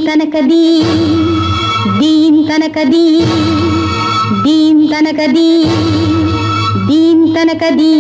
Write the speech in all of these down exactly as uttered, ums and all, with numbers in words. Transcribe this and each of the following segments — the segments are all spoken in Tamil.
தனகதி தீன் தனகதி தீன் தனகதி தீன் தனகதி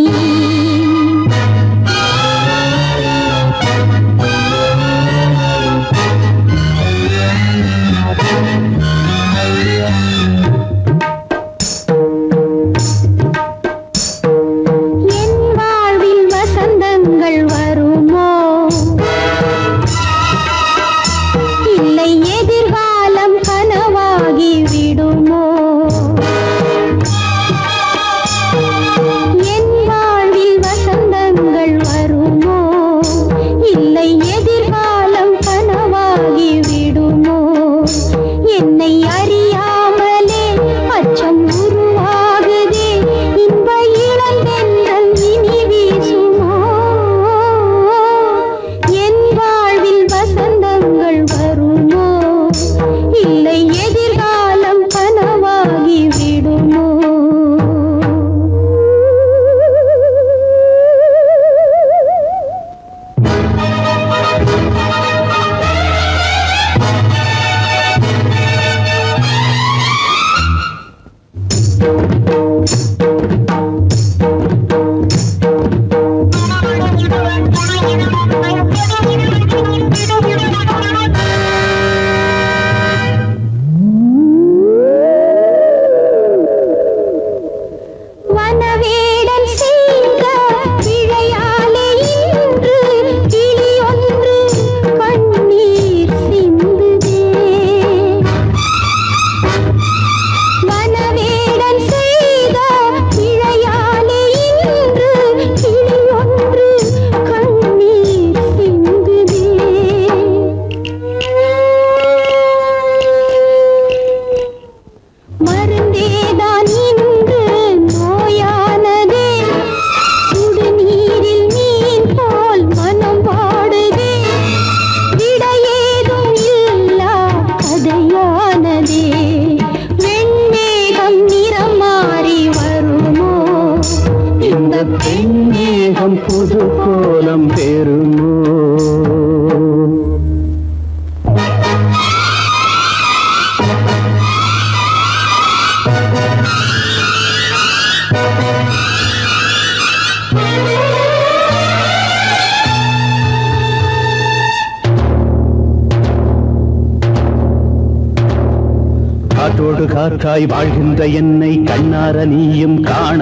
காற்றாய் வாழ்கின்ற என்னை கண்ணார நீயும்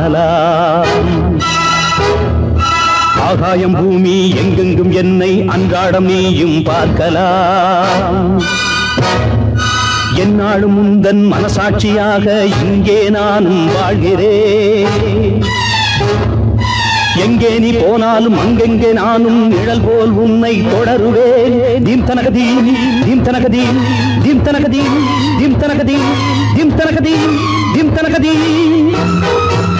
காணலாம். ஆகாயம் பூமி எங்கெங்கும் என்னை அன்றாடம் நீயும் பார்க்கலாம். என்னாலும் முந்தன் மனசாட்சியாக இங்கே நானும் வாழ்கிறேன். எங்கே நீ போனாலும் அங்கெங்கே நானும் நிழல் போல் உன்னை தொடருவேன். தீம் தனகதி தீம் தனகதி தீம் தனகதி தீம் தனகதி தீம் தனகதி தீம் தனகதி